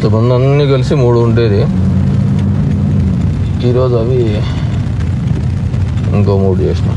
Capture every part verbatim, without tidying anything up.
ఇంతమంది అన్నీ కలిసి మూడు ఉండేది, ఈరోజు అవి ఇంకో మూడు చేసిన.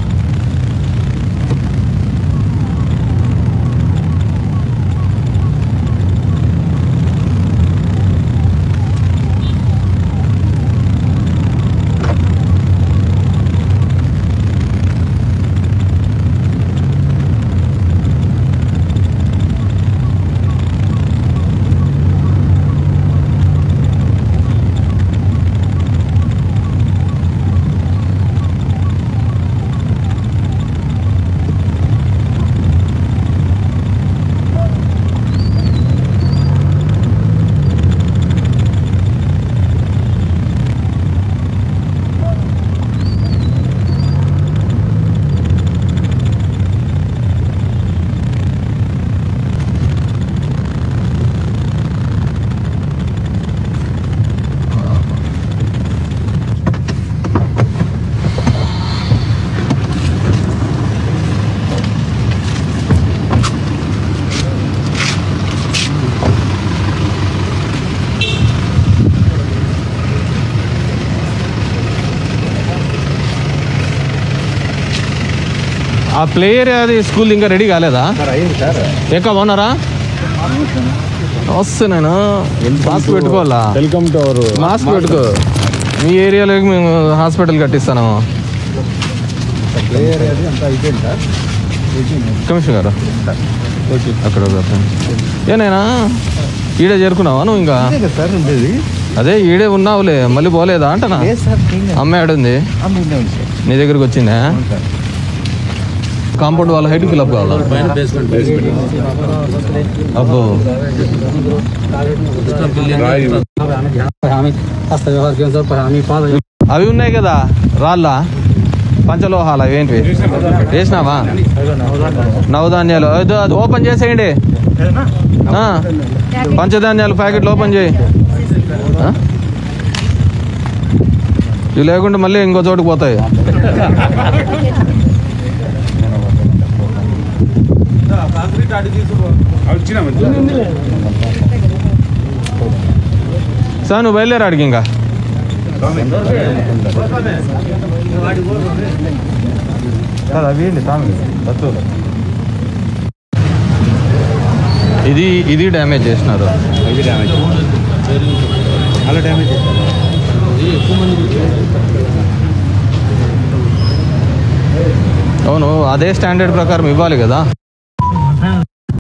ఆ ప్లేయర్ అది స్కూల్ ఇంకా రెడీ కాలేదా? ఎక్క బాగున్నారా? వస్తున్నాను. మాస్క్ పెట్టుకోవాలా? Welcome to our. మాస్క్ పెట్టుకో. మీ ఏరియాలోకి మేము హాస్పిటల్ కట్టిస్తాను. కమిషనర్ గారు అక్కడ ఏనైనా ఈడే చేరుకున్నావా నువ్వు? ఇంకా అదే ఈడే ఉన్నావులే, మళ్ళీ పోలేదా అంటనా? అమ్మాయి ఆడుంది నీ దగ్గరికి వచ్చిందా? కాంపౌండ్ వాళ్ళ హైట్ ఫిల్అప్ కావాలా? అబ్బో అవి ఉన్నాయి కదా రాళ్ళ పంచలోహాలు, అవేంటివి వేసినావా? నవధాన్యాలు అది ఓపెన్ చేసేయండి. పంచధాన్యాలు ప్యాకెట్లు ఓపెన్ చేయి. ఇవి లేకుంటే మళ్ళీ ఇంకో చోటుకు పోతాయి. సార్ నువ్వు బయలుదేరా అడిగి. ఇంకా ఇది ఇది డ్యామేజ్ చేసినారు. అవును, అదే స్టాండర్డ్ ప్రకారం ఇవ్వాలి కదా.